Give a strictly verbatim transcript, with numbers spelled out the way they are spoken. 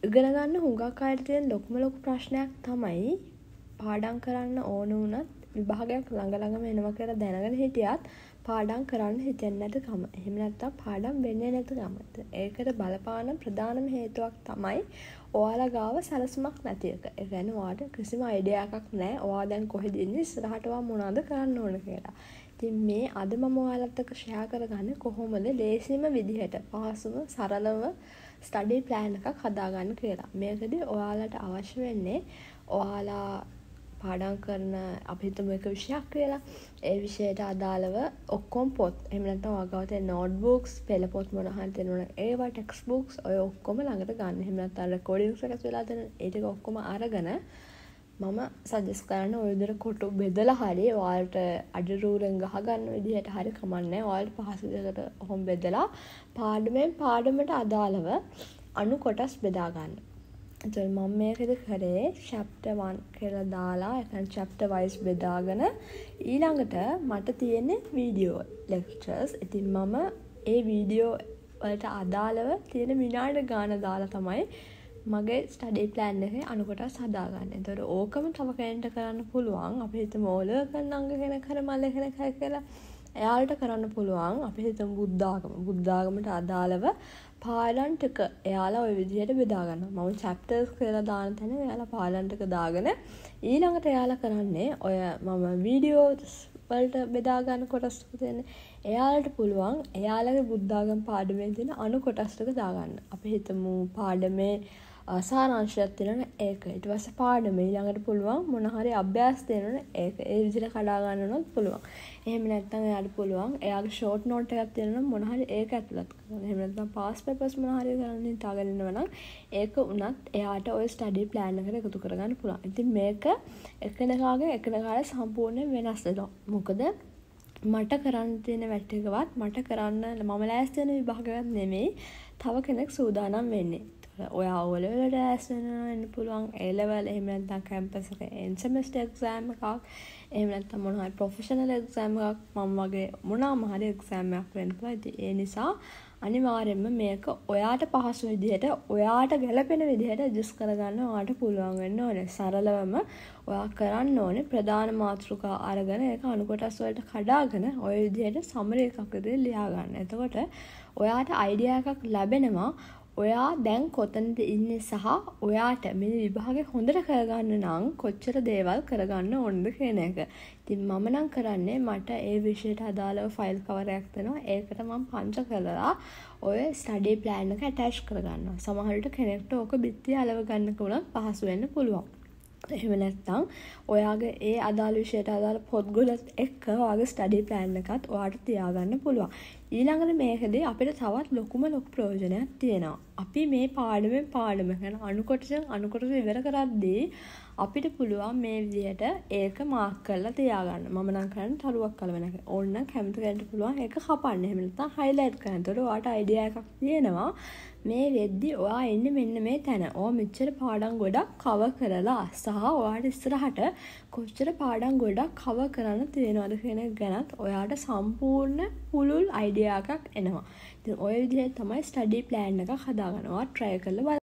ඉගෙන ගන්න හුඟක් අයට තියෙන ලොකුම ලොකු ප්‍රශ්නයක් තමයි පාඩම් කරන්න ඕන වුණත් විභාගයක් ළඟ ළඟම එනවා කියලා දැනගෙන හිටියත් පාඩම් කරන්න හිතෙන්නේ නැති කම. එහෙම නැත්නම් පාඩම් වෙන්නේ නැති කම. ඒකට බලපාන ප්‍රධානම හේතුවක් තමයි ඔයාලා ගාව සැලසුමක් නැති එක. ඒ කියන්නේ ඔයාලට කිසිම අයිඩියා එකක් නැහැ. ඔයා දැන් කොහෙද ඉන්නේ ඉස්සරහට ඔයා මොනවද කරන්න ඕන කියලා. ඉතින් මේ අද මම ඔයාලත් එක්ක ෂෙයා කරගන්නේ කොහොමද ලේසිම විදිහට පහසුම සරලව ස්ටඩි ප්ලෑන් එකක් හදාගන්න කියලා. මේකදී ඔයාලට අවශ්‍ය වෙන්නේ ඔයාලා පාඩම් කරන අපි හිතමු එක විෂයක් කියලා. ඒ විෂයට අදාළව ඔක්කොම පොත් එහෙම නැත්නම් ඔයාගාව තියෙන නෝට්බුක්ස්, පෙළ පොත් මොන හරි තියෙනවනේ ඒවා ටෙක්ස්ට් බුක්ස් ඔය ඔක්කොම ළඟට ගන්න. එහෙම නැත්නම් රෙකෝඩින්ග්ස් එකක් වෙලා තියෙන ඒ ටික ඔක්කොම අරගෙන මම සජෙස්ට් කරන ඔය විදිහට කොටු බෙදලා හරි ඔයාලට අඩි රූලෙන් ගහ ගන්න විදිහට හරි කමන්නේ. ඔයාලට පහසු විදිහකට ඔහොම බෙදලා පාඩමෙන් පාඩමට අදාළව අණු කොටස් බෙදා ගන්න. එතකොට මම මේකද කරේ chapter one කියලා දාලා ඒ කියන්නේ chapter wise බෙදාගෙන ඊළඟට මට තියෙන්නේ වීඩියෝ lectures. ඉතින් මම ඒ වීඩියෝ වලට අදාළව තියෙන විනාඩි ගාන දාලා තමයි මගේ ස්ටඩි ප්ලෑන් එකේ අණු කොටස් හදාගන්න. එතකොට ඕකම තව කෙනෙක්ට කරන්න පුළුවන්. අපි හිතමු ඕලෙවල් කරන අංග කෙනෙක් හරි මල්ලේ කෙනෙක් හරි කියලා එයාලට කරන්න පුළුවන්. අපි හිතමු බුද්ධාගම. බුද්ධාගමට අදාළව පාඩම් ටික එයාලා ওই විදිහට බෙදා ගන්නවා. මම chapters කියලා දාන තැන එයාලා පාඩම් ටික දාගෙන ඊළඟට එයාලා කරන්නේ ඔය මම වීඩියෝස් වලට බෙදා ගන්න කොටස් තියෙන්නේ. එයාලට පුළුවන් එයාලගේ බුද්ධාගම පාඩමේ තියෙන අණු කොටස් ටික දාගන්න. අපි හිතමු පාඩමේ සාරාංශයක් තියෙනවනේ ඒක. ඊට පස්සේ පාඩම ඊළඟට පුළුවන් මොන හරි අභ්‍යාස තියෙනවනේ ඒක. ඒ විදිහට කඩා ගන්නනොත් පුළුවන්. එහෙම නැත්නම් එයාට පුළුවන් එයාගේ ෂෝට් නෝට් එකක් තියෙනවනම් මොන හරි ඒක ඇතුළත් කරන්න. එහෙම නැත්නම් පාස් පේපර්ස් මොන හරි කරන්න හිතාගෙන ඉන්නවනම් ඒක උනත් එයාට ඔය ස්ටඩි ප්ලෑන් එකට එකතු කරගන්න පුළුවන්. ඉතින් මේක එකිනෙකාගේ එකිනෙකාට සම්පූර්ණයෙන් වෙනස් වෙනවා. මොකද මට කරන්න තියෙන වැටේකවත් මට කරන්න මම ලෑස්ති වෙන විභාගයක් නෙමෙයි තව කෙනෙක් සූදානම් වෙන්නේ. ඔයා O level වලට ලෑස්ති වෙන්න පුළුවන්. A level එහෙම නැත්නම් කැම්පස් එකේ end semester exam එකක් එහෙම නැත්නම් මොන හරි professional exam එකක් මම වගේ මොනවාම හරි exam එකක් වෙන්න පුළුවන්. ඉතින් ඒ නිසා අනිවාර්යයෙන්ම මේක ඔයාට පහසු විදිහට ඔයාට ගැළපෙන විදිහට adjust කරගන්න ඔයාට පුළුවන් වෙන්න ඕනේ. සරලවම ඔයා කරන්න ඕනේ ප්‍රධාන මාතෘකා අරගෙන ඒක අණු කොටස් වලට කඩාගෙන ඔය විදිහට සමරි එකක් විදිහට ලියා ගන්න. එතකොට ඔයාට අයිඩියා එකක් ලැබෙනවා ඔයා දැන් කොතනද ඉන්නේ සහ ඔයාට මේ විභාගේ හොඳට කරගන්න නම් කොච්චර දේවල් කරගන්න ඕනද කියන එක. ඉතින් මම නම් කරන්නේ මට ඒ විෂයට අදාළව ෆයිල් කවර් එකක් දෙනවා. ඒකට මම පංච කරලා ඔය ස්ටඩි ප්ලෑන් එක ඇටච් කරගන්නවා. සමහර විට කෙනෙක්ට ඕක බිත්තිය අලව ගන්න උනත් පහසු වෙන්න පුළුවන්. එහෙම නැත්නම් ඔයාගේ ඒ අදාළ විෂයට අදාළ පොත්ගොල්ලත් එක්ක ඔයාගේ ස්ටඩි ප්ලෑන් එකත් ඔයාට තියාගන්න පුළුවන්. ඊළඟට මේකදී අපිට තවත් ලොකුම ලොකු ප්‍රයෝජනයක් තියෙනවා. අපි මේ පාඩමෙන් පාඩම කරන අණු කොටසෙන් අණු කොටස ඉවර කරද්දී අපිට පුළුවන් මේ විදිහට ඒක මාක් කරලා තියාගන්න. මම නම් කරන්නේ තරුවක් කලවන එක. ඕන්න කැමති කෙනෙක්ට පුළුවන් ඒක කපන්න. එහෙම නැත්නම් highlight කරන්න. ඒතකොට ඔයාට අයිඩියා එකක් තියෙනවා. මේ වෙද්දි ඔයා එන්නේ මෙන්න මේ තැන. ඔයා මෙච්චර පාඩම් ගොඩක් කවර් කරලා සහ ඔයාට ඉස්සරහට කොච්චර පාඩම් ගොඩක් කවර් කරන්න තියෙනවද කියන එක ගැනත් ඔයාට සම්පූර්ණ පුළුල් අයිඩියා එකක් එනවා. ඉතින් ඔය විදිහට තමයි ස්ටඩි ප්ලෑන් එක හදාගන්න. ඔයා try කරලා බලන්න.